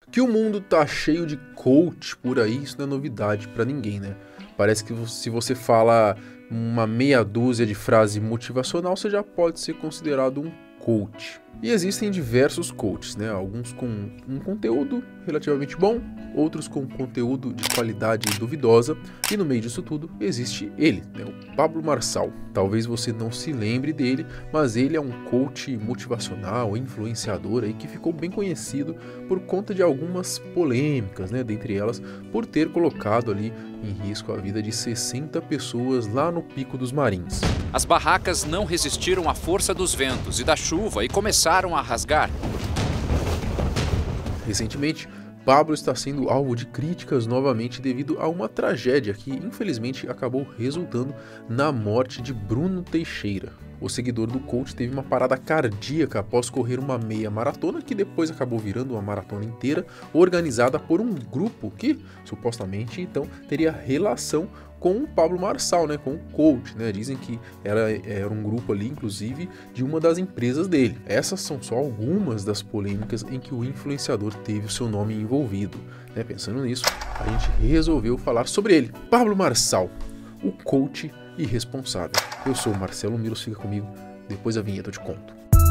Que o mundo tá cheio de coach por aí, isso não é novidade pra ninguém, né? Parece que se você fala uma meia dúzia de frase motivacional, você já pode ser considerado um coach. E existem diversos coaches, né? Alguns com um conteúdo relativamente bom, outros com conteúdo de qualidade duvidosa, e no meio disso tudo existe ele, né? O Pablo Marçal. Talvez você não se lembre dele, mas ele é um coach motivacional, influenciador aí, que ficou bem conhecido por conta de algumas polêmicas, né? Dentre elas, por ter colocado ali em risco a vida de 60 pessoas lá no Pico dos Marins. As barracas não resistiram à força dos ventos e da chuva e começaram a rasgar. Recentemente, Pablo está sendo alvo de críticas novamente devido a uma tragédia que, infelizmente, acabou resultando na morte de Bruno Teixeira. O seguidor do coach teve uma parada cardíaca após correr uma meia maratona, que depois acabou virando uma maratona inteira, organizada por um grupo que, supostamente, então, teria relação com o Pablo Marçal, né, com o coach, né? Dizem que era um grupo ali, inclusive, de uma das empresas dele. Essas são só algumas das polêmicas em que o influenciador teve o seu nome envolvido, né? Pensando nisso, a gente resolveu falar sobre ele. Pablo Marçal, o coach irresponsável. Eu sou o Marcelo Miros, fica comigo, depois da vinheta eu te conto.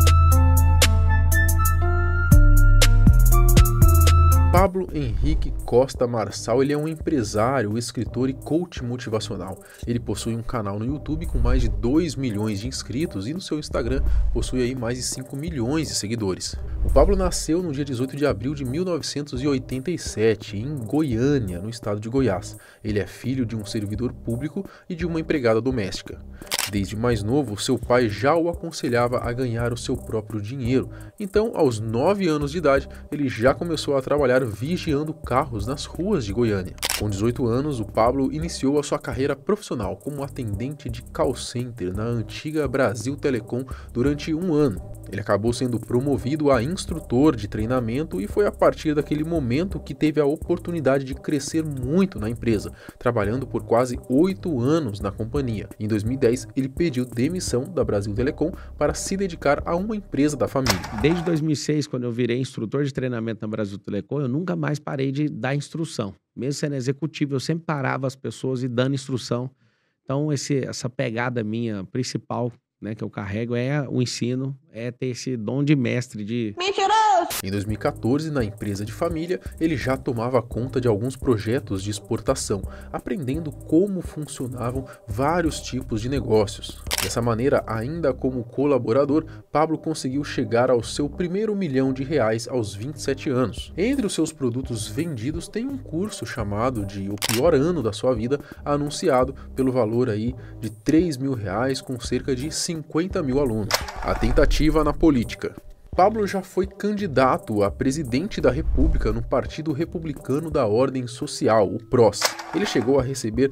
Pablo Henrique Costa Marçal, ele é um empresário, escritor e coach motivacional. Ele possui um canal no YouTube com mais de 2 milhões de inscritos e no seu Instagram possui aí mais de 5 milhões de seguidores. O Pablo nasceu no dia 18 de abril de 1987, em Goiânia, no estado de Goiás. Ele é filho de um servidor público e de uma empregada doméstica. Desde mais novo, seu pai já o aconselhava a ganhar o seu próprio dinheiro. Então, aos 9 anos de idade, ele já começou a trabalhar vigiando carros nas ruas de Goiânia. Com 18 anos, o Pablo iniciou a sua carreira profissional como atendente de call center na antiga Brasil Telecom durante um ano. Ele acabou sendo promovido a instrutor de treinamento e foi a partir daquele momento que teve a oportunidade de crescer muito na empresa, trabalhando por quase 8 anos na companhia. Em 2010, ele pediu demissão da Brasil Telecom para se dedicar a uma empresa da família. Desde 2006, quando eu virei instrutor de treinamento na Brasil Telecom, eu nunca mais parei de dar instrução. Mesmo sendo executivo, eu sempre parava as pessoas e dando instrução. Então, essa pegada minha principal, né, que eu carrego, é o ensino, é ter esse dom de mestre de... Mentiroso! Em 2014, na empresa de família, ele já tomava conta de alguns projetos de exportação, aprendendo como funcionavam vários tipos de negócios. Dessa maneira, ainda como colaborador, Pablo conseguiu chegar ao seu primeiro R$ 1 milhão aos 27 anos. Entre os seus produtos vendidos tem um curso chamado de O Pior Ano da Sua Vida, anunciado pelo valor aí de R$ 3 mil com cerca de 50 mil alunos. A tentativa na política. Pablo já foi candidato a presidente da República no Partido Republicano da Ordem Social, o PROS. Ele chegou a receber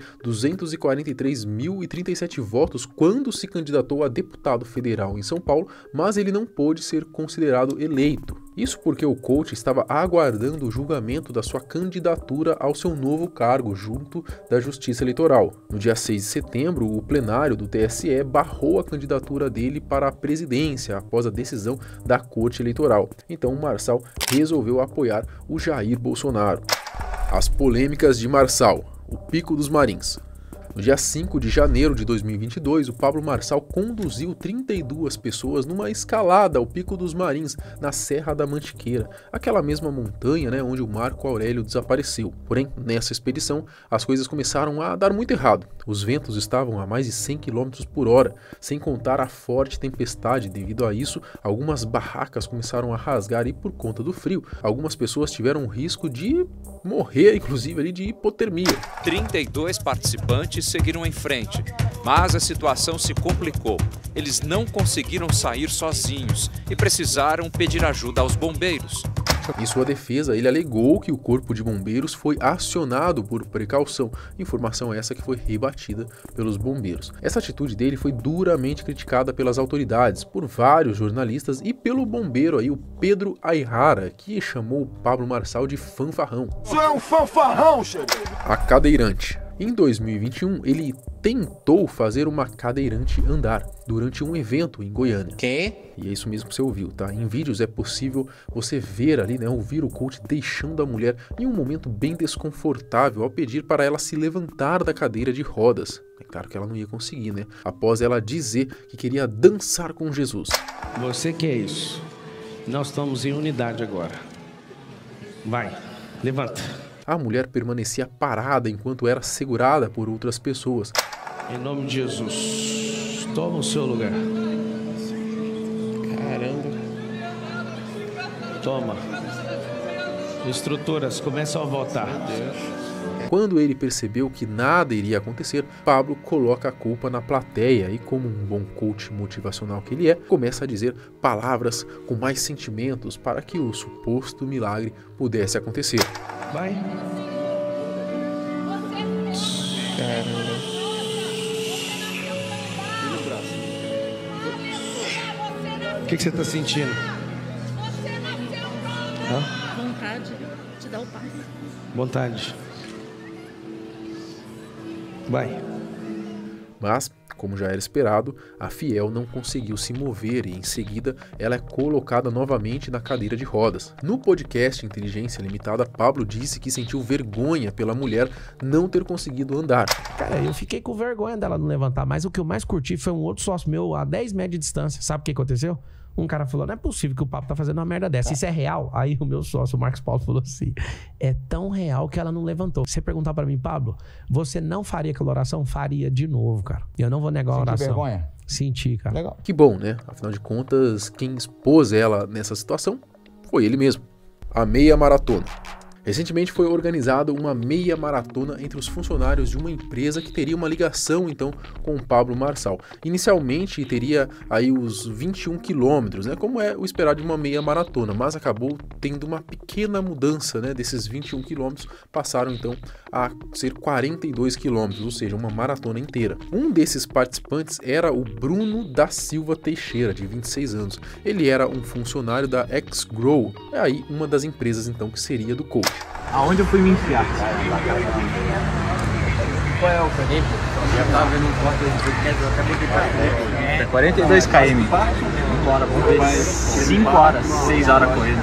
243.037 votos quando se candidatou a deputado federal em São Paulo, mas ele não pôde ser considerado eleito. Isso porque o coach estava aguardando o julgamento da sua candidatura ao seu novo cargo junto da Justiça Eleitoral. No dia 6 de setembro, o plenário do TSE barrou a candidatura dele para a presidência após a decisão da Corte Eleitoral. Então o Marçal resolveu apoiar o Jair Bolsonaro. As polêmicas de Marçal. O Pico dos Marins. No dia 5 de janeiro de 2022, o Pablo Marçal conduziu 32 pessoas numa escalada ao Pico dos Marins, na Serra da Mantiqueira, aquela mesma montanha, né, onde o Marco Aurélio desapareceu. Porém, nessa expedição, as coisas começaram a dar muito errado. Os ventos estavam a mais de 100 km por hora, sem contar a forte tempestade. Devido a isso, algumas barracas começaram a rasgar e, por conta do frio, algumas pessoas tiveram o risco de morrer, inclusive ali de hipotermia. 32 participantes seguiram em frente, mas a situação se complicou. Eles não conseguiram sair sozinhos e precisaram pedir ajuda aos bombeiros. Em sua defesa, ele alegou que o corpo de bombeiros foi acionado por precaução, informação essa que foi rebatida pelos bombeiros. Essa atitude dele foi duramente criticada pelas autoridades, por vários jornalistas e pelo bombeiro aí, o Pedro Ayrara, que chamou o Pablo Marçal de fanfarrão. Você é um fanfarrão, chefe! A cadeirante. Em 2021, ele tentou fazer uma cadeirante andar durante um evento em Goiânia. Quê? E é isso mesmo que você ouviu, tá? Em vídeos é possível você ver ali, né, ouvir o coach deixando a mulher em um momento bem desconfortável ao pedir para ela se levantar da cadeira de rodas. É claro que ela não ia conseguir, né? Após ela dizer que queria dançar com Jesus. Você quer isso? Nós estamos em unidade agora. Vai, levanta. A mulher permanecia parada enquanto era segurada por outras pessoas. Em nome de Jesus, toma o seu lugar. Caramba. Toma. Estruturas começam a voltar. Quando ele percebeu que nada iria acontecer, Pablo coloca a culpa na plateia e, como um bom coach motivacional que ele é, começa a dizer palavras com mais sentimentos para que o suposto milagre pudesse acontecer. Vai. Caramba. O que você está sentindo? Vontade de dar o passo. Vontade. Vai. Mas, como já era esperado, a fiel não conseguiu se mover e, em seguida, ela é colocada novamente na cadeira de rodas. No podcast Inteligência Limitada, Pablo disse que sentiu vergonha pela mulher não ter conseguido andar. Cara, eu fiquei com vergonha dela não levantar, mas o que eu mais curti foi um outro sócio meu a 10 metros de distância. Sabe o que aconteceu? Um cara falou, não é possível que o Pablo tá fazendo uma merda dessa. Isso é real? Aí o meu sócio, o Marcos Paulo, falou assim, é tão real que ela não levantou. Você perguntar pra mim, Pablo, você não faria aquela oração? Faria de novo, cara. E eu não vou negar a oração. Sentiu vergonha? Senti, cara. Legal. Que bom, né? Afinal de contas, quem expôs ela nessa situação foi ele mesmo. A meia maratona. Recentemente foi organizada uma meia maratona entre os funcionários de uma empresa que teria uma ligação, então, com o Pablo Marçal. Inicialmente teria aí os 21 quilômetros, né, como é o esperado de uma meia maratona, mas acabou tendo uma pequena mudança, né, desses 21 quilômetros passaram então a ser 42 quilômetros, ou seja, uma maratona inteira. Um desses participantes era o Bruno da Silva Teixeira, de 26 anos. Ele era um funcionário da X-Grow, é aí uma das empresas então que seria do coach. Aonde eu fui me enfiar? Qual é o caminho? Já tava vendo um corte de 80, eu até botei pra frente. É 42 km. Bora, vamos ver. 5 horas, 6 horas correndo.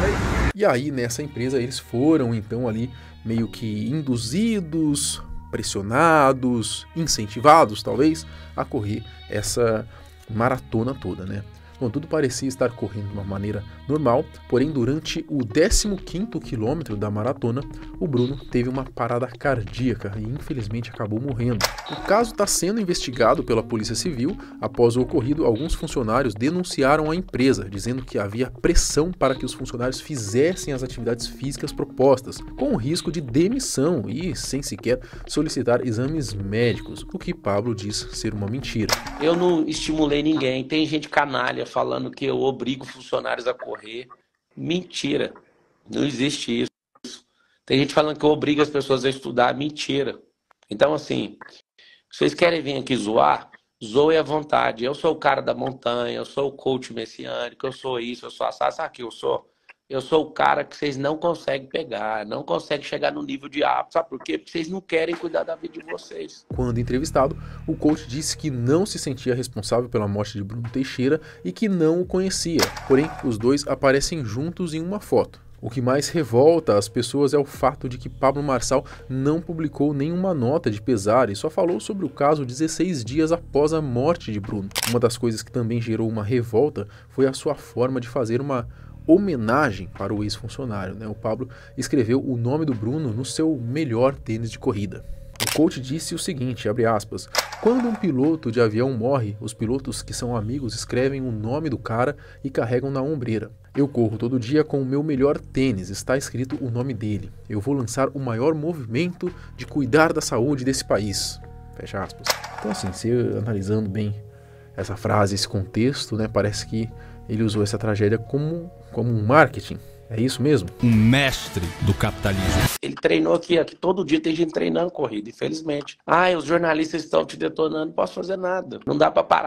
E aí nessa empresa eles foram então ali meio que induzidos, pressionados, incentivados talvez a correr essa maratona toda, né? Bom, tudo parecia estar correndo de uma maneira normal, porém durante o 15º quilômetro da maratona, o Bruno teve uma parada cardíaca e infelizmente acabou morrendo. O caso está sendo investigado pela Polícia Civil. Após o ocorrido, alguns funcionários denunciaram a empresa, dizendo que havia pressão para que os funcionários fizessem as atividades físicas propostas, com o risco de demissão e sem sequer solicitar exames médicos, o que Pablo diz ser uma mentira. Eu não estimulei ninguém, tem gente canalha falando que eu obrigo funcionários a correr. Mentira, não existe isso. Tem gente falando que eu obrigo as pessoas a estudar. Mentira. Então, assim, vocês querem vir aqui zoar? Zoe à vontade. Eu sou o cara da montanha, eu sou o coach messiânico, eu sou isso, eu sou assado. Sabe o que eu sou? Eu sou o cara que vocês não conseguem pegar, não conseguem chegar no nível de apto. Sabe por quê? Porque vocês não querem cuidar da vida de vocês. Quando entrevistado, o coach disse que não se sentia responsável pela morte de Bruno Teixeira e que não o conhecia. Porém, os dois aparecem juntos em uma foto. O que mais revolta as pessoas é o fato de que Pablo Marçal não publicou nenhuma nota de pesar e só falou sobre o caso 16 dias após a morte de Bruno. Uma das coisas que também gerou uma revolta foi a sua forma de fazer uma homenagem para o ex-funcionário, né? O Pablo escreveu o nome do Bruno no seu melhor tênis de corrida. O coach disse o seguinte, abre aspas, quando um piloto de avião morre, os pilotos que são amigos escrevem o nome do cara e carregam na ombreira. Eu corro todo dia com o meu melhor tênis, está escrito o nome dele. Eu vou lançar o maior movimento de cuidar da saúde desse país. Fecha aspas. Então assim, se analisando bem essa frase, esse contexto, né, parece que ele usou essa tragédia como um marketing. É isso mesmo? Um mestre do capitalismo. Ele treinou aqui todo dia tem gente treinando corrida, infelizmente. Os jornalistas estão te detonando, não posso fazer nada. Não dá para parar a vida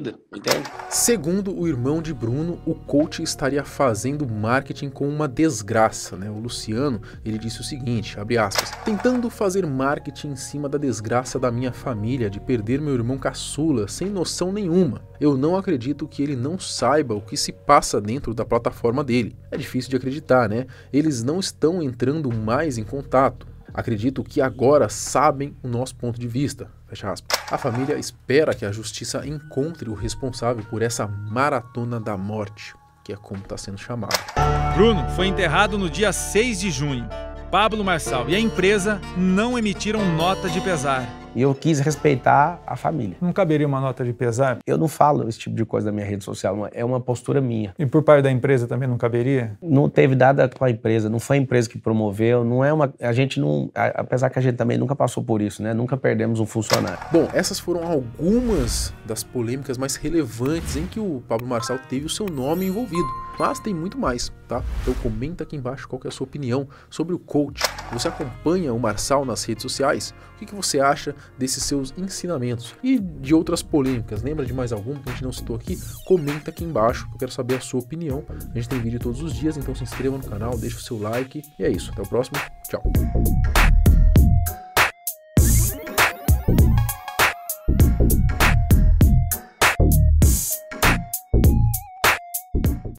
vida, entende? Segundo o irmão de Bruno, o coach estaria fazendo marketing com uma desgraça, né? O Luciano, ele disse o seguinte, abre aspas, tentando fazer marketing em cima da desgraça da minha família, de perder meu irmão caçula, sem noção nenhuma. Eu não acredito que ele não saiba o que se passa dentro da plataforma dele. É difícil de acreditar, né? Eles não estão entrando mais em contato. Acredito que agora sabem o nosso ponto de vista. Fecha aspas. A família espera que a justiça encontre o responsável por essa maratona da morte, que é como está sendo chamado. Bruno foi enterrado no dia 6 de junho. Pablo Marçal e a empresa não emitiram nota de pesar. E eu quis respeitar a família. Não caberia uma nota de pesar? Eu não falo esse tipo de coisa na minha rede social, é uma postura minha. E por parte da empresa também não caberia? Não teve nada com a empresa, não foi a empresa que promoveu, não é uma... A gente não... Apesar que a gente também nunca passou por isso, né? Nunca perdemos um funcionário. Bom, essas foram algumas das polêmicas mais relevantes em que o Pablo Marçal teve o seu nome envolvido. Mas tem muito mais, tá? Então comenta aqui embaixo qual que é a sua opinião sobre o coach. Você acompanha o Marçal nas redes sociais? O que você acha desses seus ensinamentos? E de outras polêmicas, lembra de mais algum que a gente não citou aqui? Comenta aqui embaixo, eu quero saber a sua opinião. A gente tem vídeo todos os dias, então se inscreva no canal, deixa o seu like. E é isso, até o próximo, tchau!